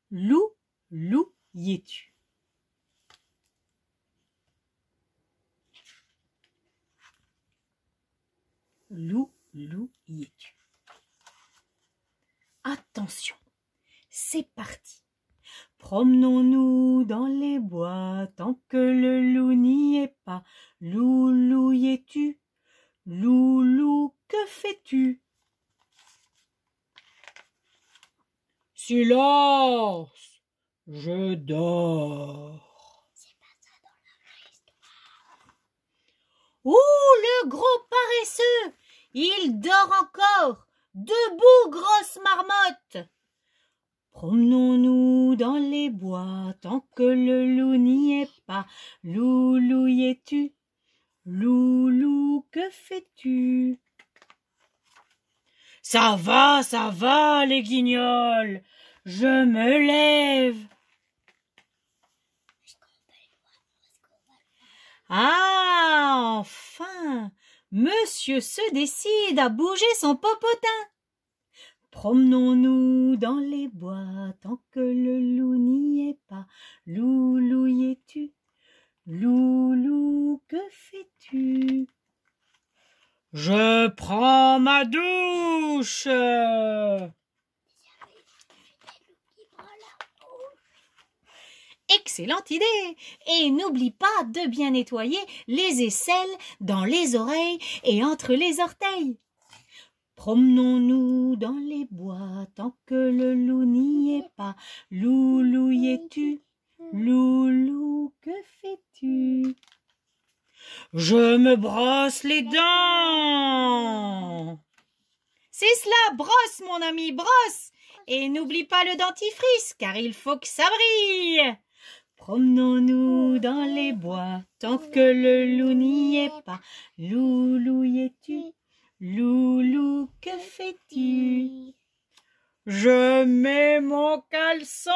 Lou, Lou, y es-tu? Lou, Lou, y es-tu? Attention, c'est parti. Promenons-nous dans les bois tant que le loup n'y est pas. Lou, Lou, y es-tu? Lou, Lou, que fais-tu? Silence, je dors. C'est pas ça dans la histoire. Ouh, le gros paresseux, il dort encore. Debout, grosse marmotte. Promenons-nous dans les bois tant que le loup n'y est pas. Lou, Lou, y es-tu? Lou, Lou, que fais-tu? Ça va, les guignols. Je me lève. Ah, enfin, monsieur se décide à bouger son popotin. Promenons-nous dans les bois tant que le loup n'y est pas. Lou, Lou, y es-tu? Lou, Lou, que fais-tu? Je prends ma douche. Excellente idée! Et n'oublie pas de bien nettoyer les aisselles dans les oreilles et entre les orteils. Promenons-nous dans les bois tant que le loup n'y est pas. Lou, Lou, y es-tu? Lou, Lou, que fais-tu? Je me brosse les dents. C'est cela, brosse mon ami, brosse. Et n'oublie pas le dentifrice, car il faut que ça brille. Promenons-nous dans les bois tant que le loup n'y est pas. Lou, Lou, y es-tu? Lou, Lou, que fais-tu? Je mets mon caleçon.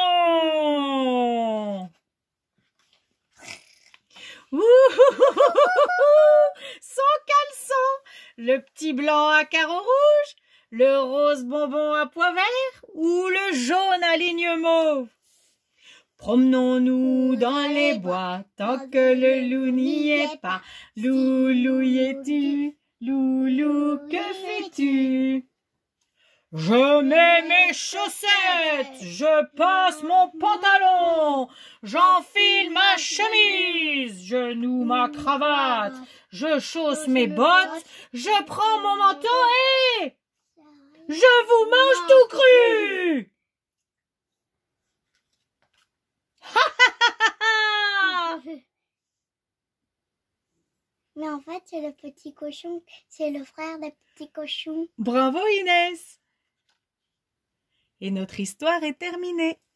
Son caleçon, le petit blanc à carreaux rouges, le rose bonbon à pois vert ou le jaune à ligne mauve. Promenons-nous dans les bois tant que le loup n'y est pas. Lou, Lou, y es-tu? Lou, Lou, que fais-tu? Je mets mes chaussettes, je passe mon pantalon, j'enfile ma chemise, je noue ma cravate, je chausse mes bottes, je prends mon manteau et je vous mange tout cru. Mais en fait, c'est le petit cochon, c'est le frère des petits cochons. Bravo Inès! Et notre histoire est terminée.